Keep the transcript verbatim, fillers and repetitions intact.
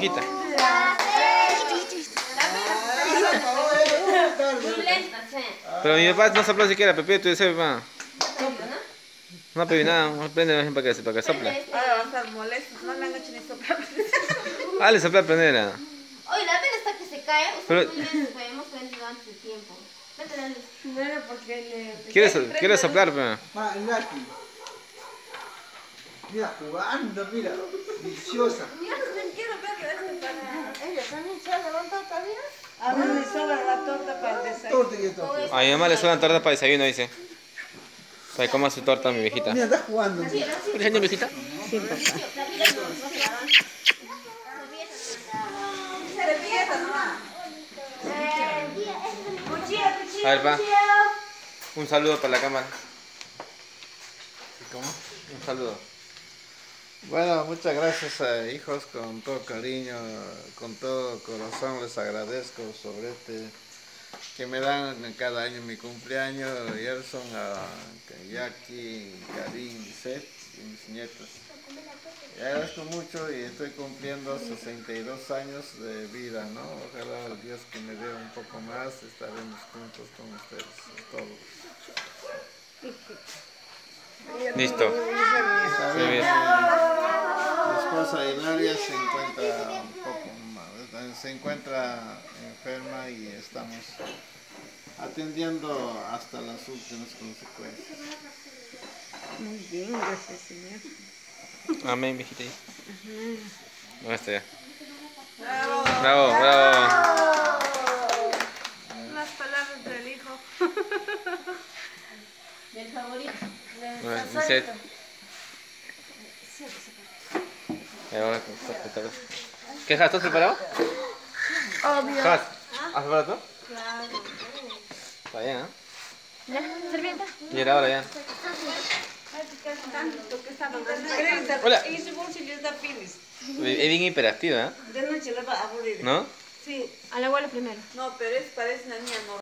viejita. Pero mi papá no sopla siquiera, Pepe, tú dices, papá. No, Pepe, nada, no prende para que, para que sopla. Ahora van a estar molestos, no le han hecho ni soplar. Ah, le sopla prender. Oye, la pena está que se cae, o sea, Pero... muy bien, pues, hemos prendido antes de tiempo. Vete la luz. No era porque le... ¿Quieres, ¿quieres soplar, Pepe? Ah, el Naki. Mira, jugando, mira. Viciosa. Yo no quiero ver este para... ¿Ella también se ha levantado todavía? A ver, me sobra la torta para el desayuno. Torta y torta. A mi mamá le suena torta para desayuno, dice. Para que coma su torta, mi viejita. Mira, está jugando. Sí, Mira. sí. ¿Qué año, viejita? Sí, papá. Se empieza nomás. A ver, pa. Un saludo para la cámara. ¿Cómo? Un saludo. Bueno, muchas gracias, eh, hijos, con todo cariño, con todo corazón les agradezco sobre este que me dan cada año mi cumpleaños, Gerson, a Jackie, Karim, Seth y mis nietos. Le agradezco mucho y estoy cumpliendo sesenta y dos años de vida, ¿no? Ojalá Dios que me dé un poco más, estaremos juntos con ustedes, todos. Listo. Está Muy bien. Mi esposa Hilaria se encuentra un poco mal, se encuentra enferma y estamos atendiendo hasta las últimas consecuencias. Muy bien, gracias, señor. Amén, viejita. ¿Dónde está ya? Bravo. Bravo, bravo. Las palabras del hijo. Del favorito. Bueno, Lisette. ¿Qué has preparado? Obvio. ¿Has? ¿Has preparado tú? Claro. Está bien, ¿eh? ¿Ya? ¿Servienta? Y era ahora ya. Tanto que estaban Hola. en su bolso les da pilis. Es bien hiperactiva, ¿eh? De noche le va a aburrir. ¿No? Sí. A la abuela primero. No, pero es, parece una niña normal.